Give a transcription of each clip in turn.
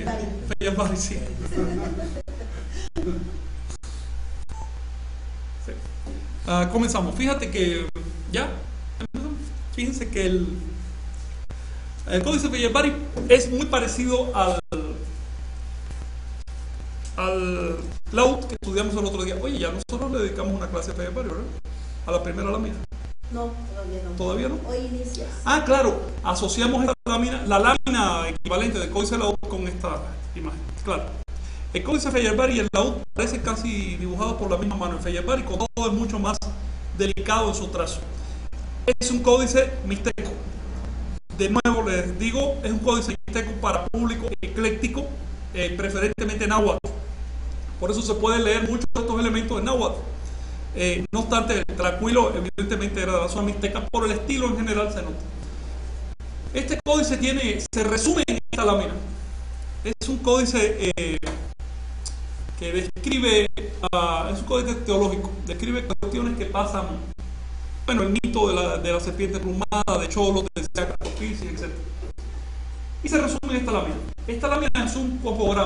Feyerabend, sí. Sí. Comenzamos. Fíjate que ya, fíjense que el códice Feyerabend es muy parecido al layout que estudiamos el otro día. Oye, ya nosotros le dedicamos una clase a Feyerabend, ¿verdad? A la primera lámina. No, todavía no. ¿Todavía no? Hoy inicias. Ah, claro, asociamos esta lámina, la lámina equivalente del códice layout con esta imagen. Claro. El códice Feyerabend y el layout parecen casi dibujados por la misma mano. El Feyerabend, con todo, es mucho más delicado en su trazo. Es un códice mixteco. De nuevo les digo, es un códice mixteco para público ecléctico, preferentemente náhuatl. Por eso se puede leer muchos de estos elementos en náhuatl. No obstante, el tranquilo evidentemente era de la zona mixteca, por el estilo en general se nota. Este códice se resume en esta lámina. Es un códice que describe, es un códice teológico, describe cuestiones que pasan, bueno, el mito de la serpiente plumada, de Cholos, de Sacrificio, etc. Y se resume en esta lámina. Esta lámina es un cosmograma.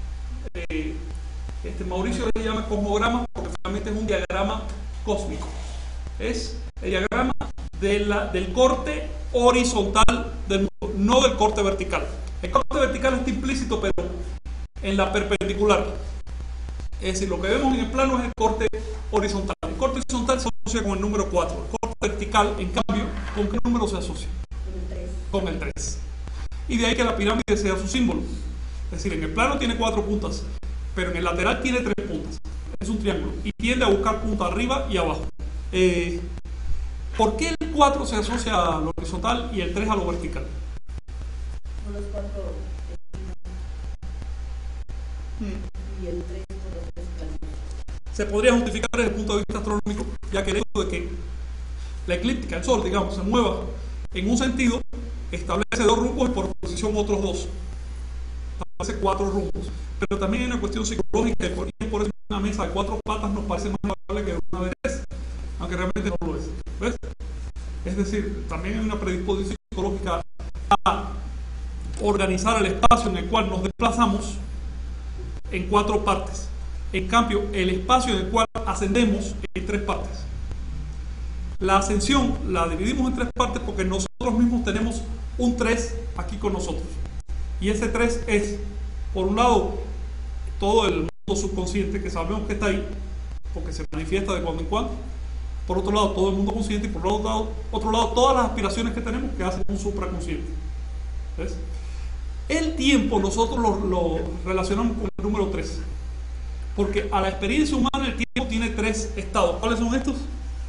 Mauricio le llama cosmograma porque realmente es un diagrama cósmico. Es el diagrama del corte horizontal del mundo, no del corte vertical. El corte vertical está implícito, pero en la perpendicular. Es decir, lo que vemos en el plano es el corte horizontal. El corte horizontal se asocia con el número 4. El corte vertical, en cambio, ¿con qué número se asocia? Con el 3. Y de ahí que la pirámide sea su símbolo. Es decir, en el plano tiene 4 puntas, pero en el lateral tiene 3 puntas. Es un triángulo y tiende a buscar punta arriba y abajo. ¿Por qué el 4 se asocia a lo horizontal y el 3 a lo vertical? Los 4 y el 3 por los 3 planos. Se podría justificar desde el punto de vista astronómico, ya que el hecho de que la eclíptica, el Sol, digamos, se mueva en un sentido, establece 2 rumbos y por oposición otros 2. Establece 4 rumbos. Pero también hay una cuestión psicológica, y por eso una mesa de 4 patas nos parece más probable que una de 3, aunque realmente no lo es. ¿Ves? Es decir, también hay una predisposición psicológica a organizar el espacio en el cual nos desplazamos en 4 partes. En cambio, el espacio en el cual ascendemos en 3 partes. La ascensión la dividimos en 3 partes porque nosotros mismos tenemos un 3 aquí con nosotros. Y ese 3 es, por un lado, todo el mundo subconsciente que sabemos que está ahí, porque se manifiesta de cuando en cuando. Por otro lado, todo el mundo consciente, y por otro lado, todas las aspiraciones que tenemos que hacen un supraconsciente. ¿Ves? El tiempo nosotros lo relacionamos con el número 3, porque a la experiencia humana el tiempo tiene 3 estados. ¿Cuáles son estos?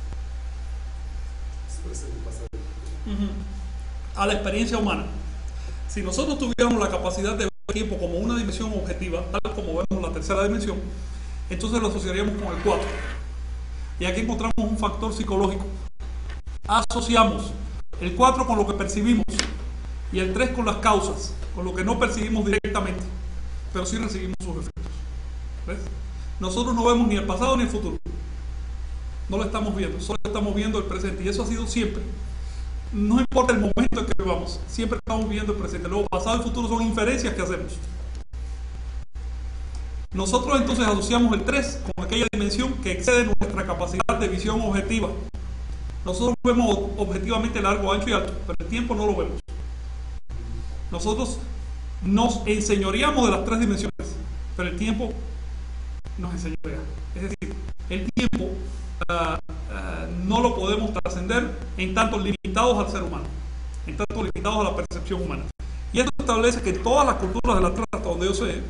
A la experiencia humana. Si nosotros tuviéramos la capacidad de ver el tiempo como una dimensión objetiva, tal como vemos la tercera dimensión, entonces lo asociaríamos con el 4. Y aquí encontramos un factor psicológico. Asociamos el 4 con lo que percibimos y el 3 con las causas, con lo que no percibimos directamente, pero sí recibimos sus efectos. ¿Ves? Nosotros no vemos ni el pasado ni el futuro. No lo estamos viendo, solo estamos viendo el presente. Y eso ha sido siempre. No importa el momento en que vivamos, siempre estamos viendo el presente. Luego, pasado y futuro son inferencias que hacemos. Nosotros entonces asociamos el 3 con aquella dimensión que excede nuestra capacidad de visión objetiva. Nosotros vemos objetivamente largo, ancho y alto, pero el tiempo no lo vemos. Nosotros nos enseñoreamos de las 3 dimensiones, pero el tiempo nos enseñorea. Es decir, el tiempo no lo podemos trascender en tanto limitados al ser humano, en tanto limitados a la percepción humana. Y esto establece que en todas las culturas de la Tierra, hasta donde yo sé,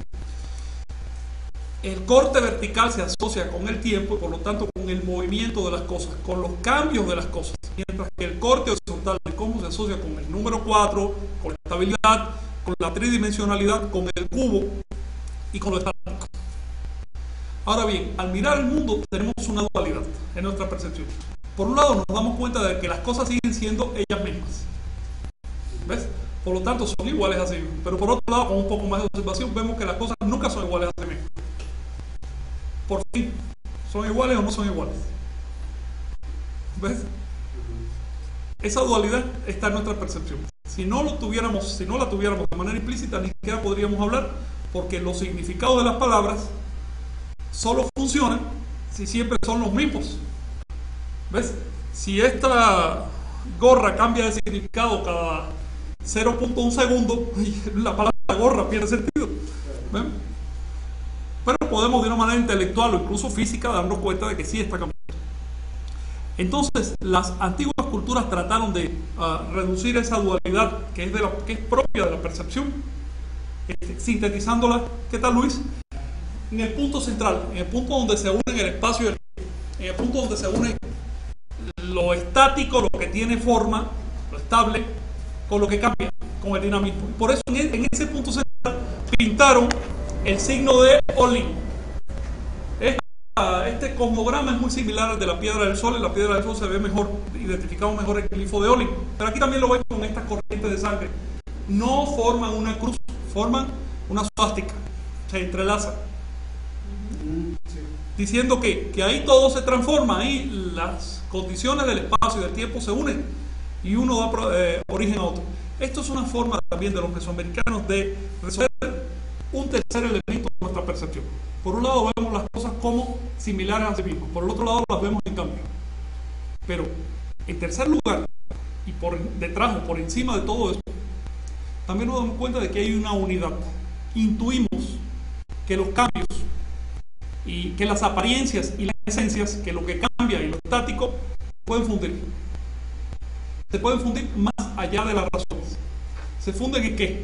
el corte vertical se asocia con el tiempo y por lo tanto con el movimiento de las cosas, con los cambios de las cosas, mientras que el corte horizontal de cómo se asocia con el número 4, con la estabilidad, con la tridimensionalidad, con el cubo y con lo estático. Ahora bien, al mirar el mundo tenemos una dualidad en nuestra percepción. Por un lado nos damos cuenta de que las cosas siguen siendo ellas mismas. ¿Ves? Por lo tanto son iguales a sí mismas. Pero por otro lado, con un poco más de observación, vemos que las cosas nunca son iguales a sí mismas. Por fin, ¿son iguales o no son iguales? ¿Ves? Esa dualidad está en nuestra percepción. Si no la tuviéramos de manera implícita, ni siquiera podríamos hablar, porque los significados de las palabras solo funcionan si siempre son los mismos. ¿Ves? Si esta gorra cambia de significado cada 0.1 segundo, la palabra gorra pierde sentido. ¿Ven? Pero podemos de una manera intelectual o incluso física darnos cuenta de que sí está cambiando. Entonces, las antiguas culturas trataron de reducir esa dualidad que es propia de la percepción, sintetizándola. ¿Qué tal, Luis? En el punto central, en el punto donde se unen el espacio y el tiempo, en el punto donde se une lo estático, lo que tiene forma, lo estable, con lo que cambia, con el dinamismo. Y por eso en ese punto central pintaron el signo de Olin. Este cosmograma es muy similar al de la piedra del sol, y la piedra del sol se ve mejor, identificamos mejor el glifo de Olin. Pero aquí también lo ven con estas corrientes de sangre. No forman una cruz, forman una suástica, se entrelazan. Diciendo que ahí todo se transforma, ahí las condiciones del espacio y del tiempo se unen y uno da origen a otro. Esto es una forma también de los mesoamericanos de resolver un tercer elemento de nuestra percepción. Por un lado vemos las cosas como similares a sí mismos, por el otro lado las vemos en cambio. Pero en tercer lugar, y por detrás o por encima de todo esto, también nos damos cuenta de que hay una unidad. Intuimos que los cambios y que las apariencias y las esencias, que lo que cambia y lo estático, pueden fundir. Se pueden fundir más allá de las razones. ¿Se funden en qué?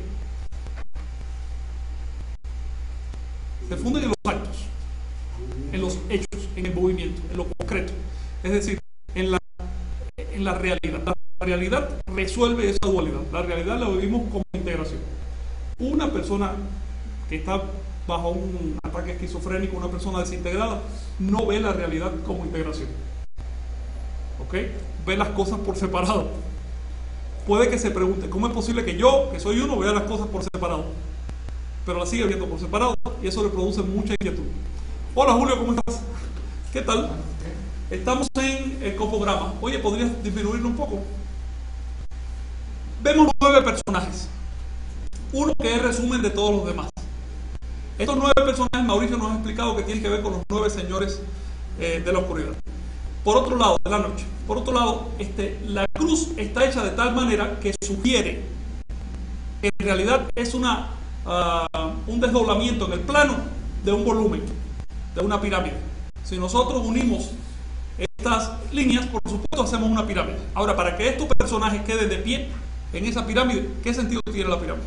Se funden en los actos, en los hechos, en el movimiento, en lo concreto. Es decir, en la realidad. La realidad resuelve esa dualidad. La realidad la vivimos como integración. Una persona que está bajo un ataque esquizofrénico, una persona desintegrada, no ve la realidad como integración. ¿Ok? Ve las cosas por separado. Puede que se pregunte, ¿cómo es posible que yo, que soy uno, vea las cosas por separado? Pero las sigue viendo por separado y eso le produce mucha inquietud. Hola Julio, ¿cómo estás? ¿Qué tal? Estamos en el cosmograma. Oye, ¿podrías disminuirlo un poco? Vemos 9 personajes. Uno que es resumen de todos los demás. Estos 9 personajes, Mauricio nos ha explicado que tienen que ver con los 9 señores de la oscuridad. Por otro lado, de la noche. Por otro lado, la cruz está hecha de tal manera que sugiere que en realidad es un desdoblamiento en el plano de un volumen, de una pirámide. Si nosotros unimos estas líneas, por supuesto hacemos una pirámide. Ahora, para que estos personajes queden de pie en esa pirámide, ¿qué sentido tiene la pirámide?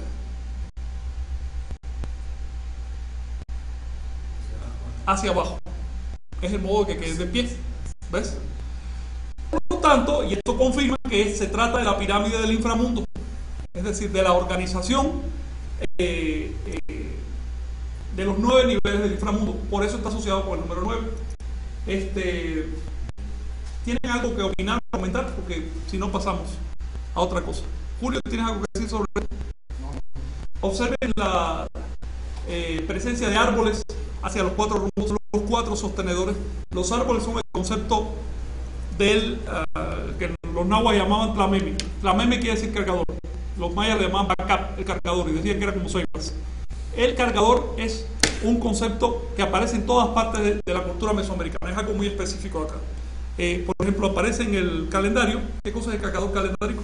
Hacia abajo. Es el modo de que queden de pie. ¿Ves? Por lo tanto, y esto confirma que se trata de la pirámide del inframundo, es decir, de la organización de los 9 niveles del inframundo. Por eso está asociado con el número 9. ¿Tienen algo que opinar, comentar? Porque si no pasamos a otra cosa. Julio, ¿tienes algo que decir sobre esto? Observen la presencia de árboles hacia los 4 rumbos, los 4 sostenedores. Los árboles son el concepto del que los nahuas llamaban tlameme. Tlameme quiere decir cargador. Los mayas le llamaban backup, el cargador, y decían que era como ceibas. El cargador es un concepto que aparece en todas partes de la cultura mesoamericana. Es algo muy específico acá. Por ejemplo, aparece en el calendario. ¿Qué cosa es el cargador calendárico?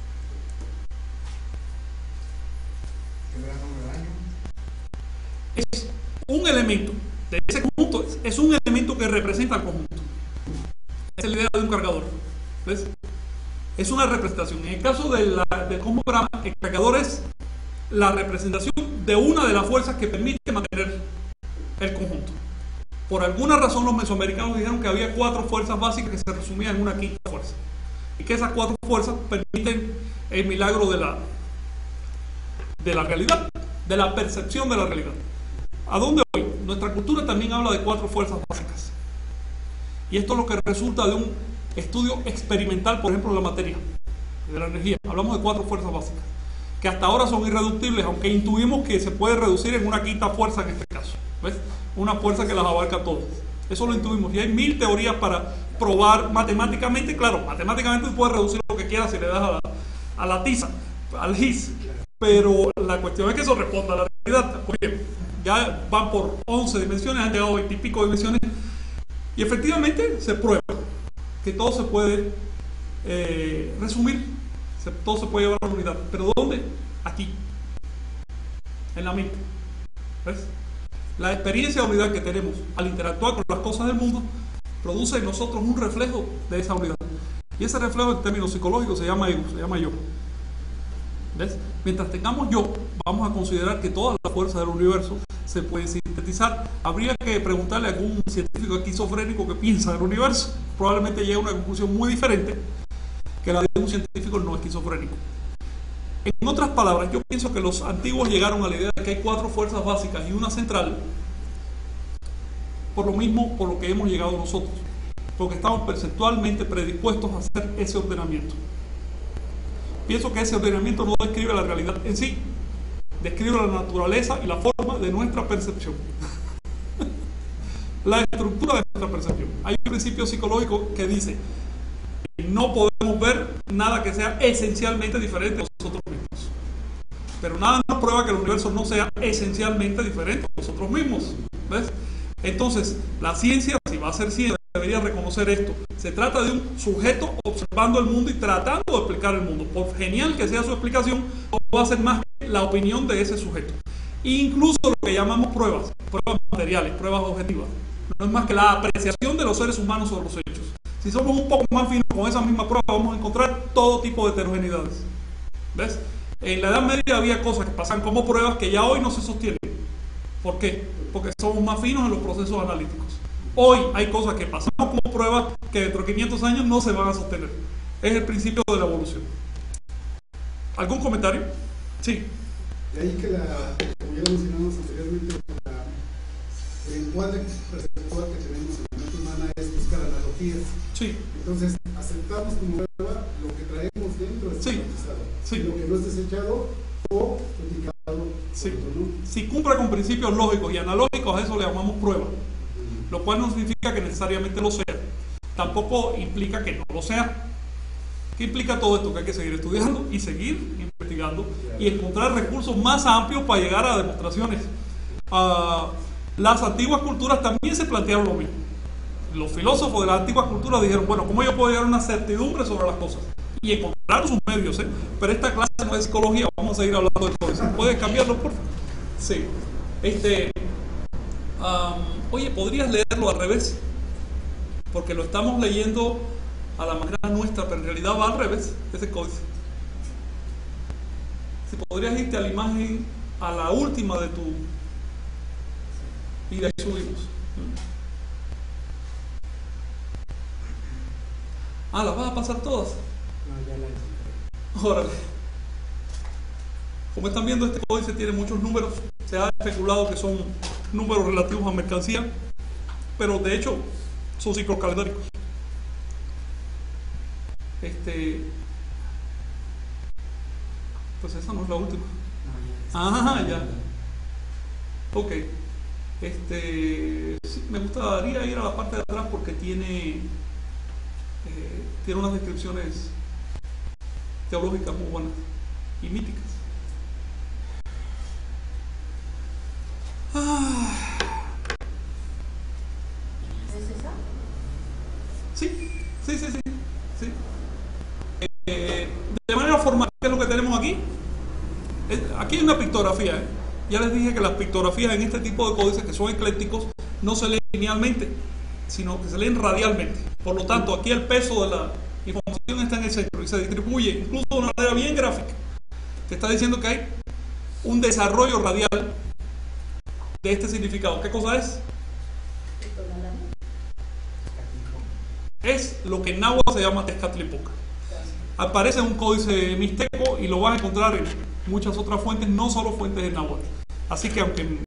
Es un elemento de ese conjunto, es un elemento que representa al conjunto. Esa es la idea de un cargador. ¿Ves? Es una representación. En el caso del cosmograma, el cargador es la representación de una de las fuerzas que permite mantener el conjunto. Por alguna razón los mesoamericanos dijeron que había 4 fuerzas básicas que se resumían en una quinta fuerza. Y que esas 4 fuerzas permiten el milagro de la realidad, de la percepción de la realidad. ¿A dónde voy? Nuestra cultura también habla de 4 fuerzas básicas. Y esto es lo que resulta de un estudio experimental, por ejemplo, de la materia, de la energía. Hablamos de 4 fuerzas básicas, que hasta ahora son irreductibles, aunque intuimos que se puede reducir en una quinta fuerza en este caso. ¿Ves? Una fuerza que las abarca todas. Eso lo intuimos. Y hay 1000 teorías para probar matemáticamente. Claro, matemáticamente tú puedes reducir lo que quieras si le das a la tiza, al GIS, pero la cuestión es que eso responda a la realidad. Oye, ya van por 11 dimensiones, han llegado a 20 y pico dimensiones, y efectivamente se prueba que todo se puede resumir, todo se puede llevar a la unidad. ¿Pero dónde? Aquí, en la mente. ¿Ves? La experiencia de unidad que tenemos al interactuar con las cosas del mundo produce en nosotros un reflejo de esa unidad. Y ese reflejo en términos psicológicos se llama ego, se llama yo. ¿Ves? Mientras tengamos yo, vamos a considerar que todas las fuerzas del universo se pueden sintetizar. Habría que preguntarle a algún científico esquizofrénico que piensa del universo. Probablemente llegue a una conclusión muy diferente que la de un científico no esquizofrénico. En otras palabras, yo pienso que los antiguos llegaron a la idea de que hay 4 fuerzas básicas y una central, por lo mismo por lo que hemos llegado nosotros, porque estamos perceptualmente predispuestos a hacer ese ordenamiento. Pienso que ese ordenamiento no describe la realidad en sí, describe la naturaleza y la forma de nuestra percepción. La estructura de nuestra percepción. Hay un principio psicológico que dice que no podemos ver nada que sea esencialmente diferente de nosotros mismos. Pero nada nos prueba que el universo no sea esencialmente diferente de nosotros mismos. ¿Ves? Entonces, la ciencia, si va a ser ciencia, debería reconocer esto. Se trata de un sujeto observando el mundo y tratando de explicar el mundo. Por genial que sea su explicación, no va a ser más que la opinión de ese sujeto. Incluso lo que llamamos pruebas materiales, pruebas objetivas, no es más que la apreciación de los seres humanos sobre los hechos. Si somos un poco más finos con esa misma prueba, vamos a encontrar todo tipo de heterogeneidades. ¿Ves? En la Edad Media había cosas que pasan como pruebas que ya hoy no se sostienen. ¿Por qué? Porque somos más finos en los procesos analíticos. Hoy hay cosas que pasamos como pruebas que dentro de 500 años no se van a sostener. Es el principio de la evolución. ¿Algún comentario? Sí. De ahí que como ya lo mencionamos anteriormente, el encuadre perceptual que tenemos en la mente humana es buscar analogías. Sí. Entonces, aceptamos como prueba lo que traemos dentro de sí. Sí. Lo que no es desechado o criticado. Sí. Si cumple con principios lógicos y analógicos, a eso le llamamos prueba. Lo cual no significa que necesariamente lo sea. Tampoco implica que no lo sea. ¿Qué implica todo esto? Que hay que seguir estudiando y seguir investigando y encontrar recursos más amplios para llegar a demostraciones. Las antiguas culturas también se plantearon lo mismo. Los filósofos de las antiguas culturas dijeron, bueno, ¿cómo yo puedo llegar a una certidumbre sobre las cosas? Y encontraron sus medios, ¿eh? Pero esta clase no es psicología, vamos a seguir hablando de todo eso. ¿Puedes cambiarlo, por favor? Sí. Oye, ¿podrías leerlo al revés? Porque lo estamos leyendo a la manera nuestra, pero en realidad va al revés, ese códice. Si podrías irte a la imagen, a la última de tu... Y de ahí subimos. ¿Las vas a pasar todas? No, ya la hice. Órale. Como están viendo, este códice tiene muchos números. Se ha especulado que son números relativos a mercancía, pero de hecho son ciclos calendáricos. Pues esa no es la última. Ya. Ok. Sí, me gustaría ir a la parte de atrás porque tiene unas descripciones teológicas muy buenas y míticas. ¿Es esa? Sí. De manera formal, ¿qué es lo que tenemos aquí? Aquí hay una pictografía, ¿eh? Ya les dije que las pictografías en este tipo de códices que son eclécticos no se leen linealmente, sino que se leen radialmente. Por lo tanto, aquí el peso de la información está en el centro y se distribuye incluso de una manera bien gráfica. Te está diciendo que hay un desarrollo radial de este significado. ¿Qué cosa es? Es lo que en náhuatl se llama Tezcatlipoca. Aparece en un códice mixteco y lo vas a encontrar en muchas otras fuentes, no solo fuentes de náhuatl. Así que aunque